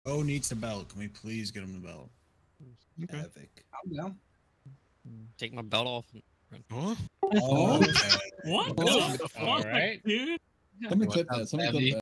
Oh, needs a belt. Can we please get him the belt? Okay. Havoc. I'm down. Take my belt off. Huh? Oh, okay. What Oh, the all fuck, right. dude? Somebody clip that. Somebody clip that.